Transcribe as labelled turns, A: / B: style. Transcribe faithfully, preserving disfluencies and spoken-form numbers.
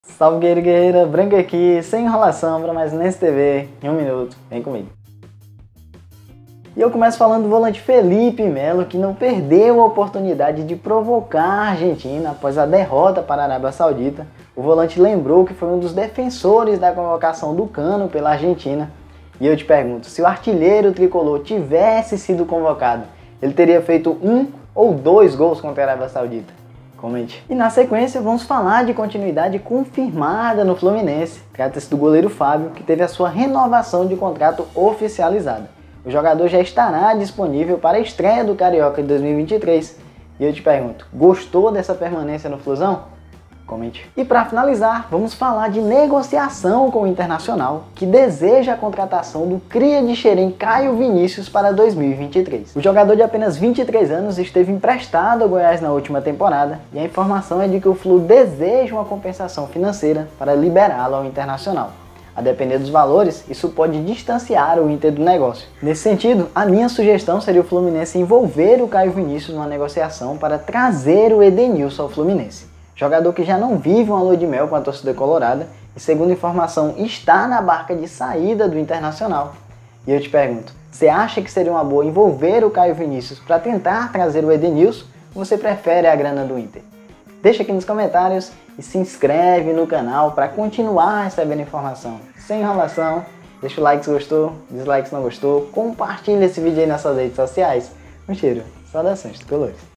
A: Salve guerreiro, guerreira, Branco aqui, sem enrolação para mais Nesse T V, em um minuto, vem comigo. E eu começo falando do volante Felipe Melo, que não perdeu a oportunidade de provocar a Argentina após a derrota para a Arábia Saudita. O volante lembrou que foi um dos defensores da convocação do Cano pela Argentina. E eu te pergunto, se o artilheiro tricolor tivesse sido convocado, ele teria feito um ou dois gols contra a Arábia Saudita? Comente. E na sequência vamos falar de continuidade confirmada no Fluminense. Trata-se do goleiro Fábio, que teve a sua renovação de contrato oficializada. O jogador já estará disponível para a estreia do Carioca de dois mil e vinte e três. E eu te pergunto, gostou dessa permanência no Flusão? Comente. E para finalizar, vamos falar de negociação com o Internacional, que deseja a contratação do cria de Xerém Caio Vinícius para dois mil e vinte e três. O jogador de apenas vinte e três anos esteve emprestado ao Goiás na última temporada e a informação é de que o Flu deseja uma compensação financeira para liberá-lo ao Internacional. A depender dos valores, isso pode distanciar o Inter do negócio. Nesse sentido, a minha sugestão seria o Fluminense envolver o Caio Vinícius numa negociação para trazer o Edenilson ao Fluminense. Jogador que já não vive uma lua de mel com a torcida colorada e, segundo informação, está na barca de saída do Internacional. E eu te pergunto, você acha que seria uma boa envolver o Caio Vinícius para tentar trazer o Edenilson ou você prefere a grana do Inter? Deixa aqui nos comentários e se inscreve no canal para continuar recebendo informação. Sem enrolação, deixa o like se gostou, dislike se não gostou, compartilha esse vídeo aí nas suas redes sociais. Um cheiro, saudações tricolores.